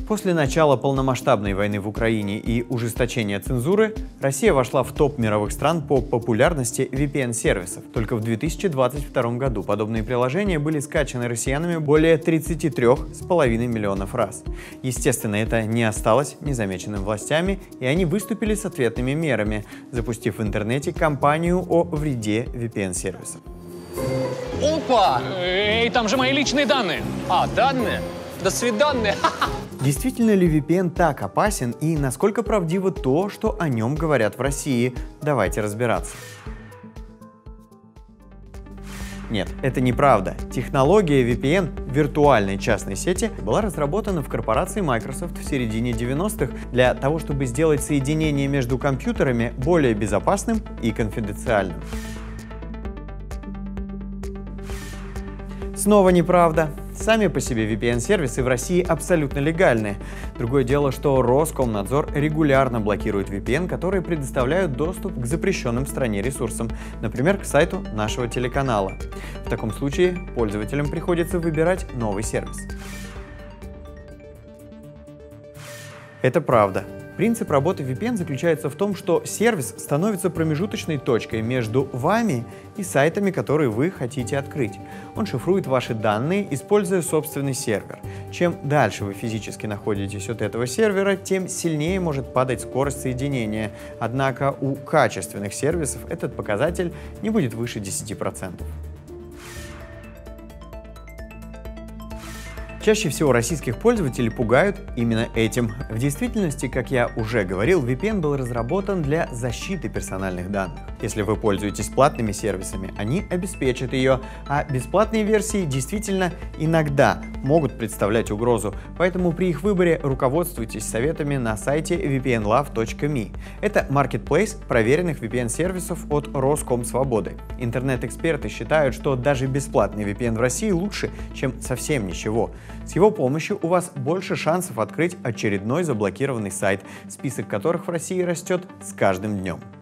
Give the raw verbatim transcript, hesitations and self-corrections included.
После начала полномасштабной войны в Украине и ужесточения цензуры, Россия вошла в топ мировых стран по популярности ви пи эн-сервисов. Только в две тысячи двадцать втором году подобные приложения были скачаны россиянами более тридцати трёх с половиной миллионов раз. Естественно, это не осталось незамеченным властями, и они выступили с ответными мерами, запустив в интернете кампанию о вреде ви пи эн-сервисов. Опа! Эй, там же мои личные данные! А, данные? До свидания! Действительно ли ви пи эн так опасен и насколько правдиво то, что о нем говорят в России? Давайте разбираться. Нет, это неправда. Технология ви пи эн виртуальной частной сети была разработана в корпорации Microsoft в середине девяностых для того, чтобы сделать соединение между компьютерами более безопасным и конфиденциальным. Снова неправда. Сами по себе ви пи эн-сервисы в России абсолютно легальны. Другое дело, что Роскомнадзор регулярно блокирует ви пи эн, которые предоставляют доступ к запрещенным в стране ресурсам, например, к сайту нашего телеканала. В таком случае пользователям приходится выбирать новый сервис. Это правда. Принцип работы ви пи эн заключается в том, что сервис становится промежуточной точкой между вами и сайтами, которые вы хотите открыть. Он шифрует ваши данные, используя собственный сервер. Чем дальше вы физически находитесь от этого сервера, тем сильнее может падать скорость соединения. Однако у качественных сервисов этот показатель не будет выше десяти процентов. Чаще всего российских пользователей пугают именно этим. В действительности, как я уже говорил, ви пи эн был разработан для защиты персональных данных. Если вы пользуетесь платными сервисами, они обеспечат ее, а бесплатные версии действительно иногда могут представлять угрозу, поэтому при их выборе руководствуйтесь советами на сайте ви пи эн лав точка ми. Это маркетплейс проверенных ви пи эн-сервисов от Роскомсвободы. Интернет-эксперты считают, что даже бесплатный ви пи эн в России лучше, чем совсем ничего. С его помощью у вас больше шансов открыть очередной заблокированный сайт, список которых в России растет с каждым днем.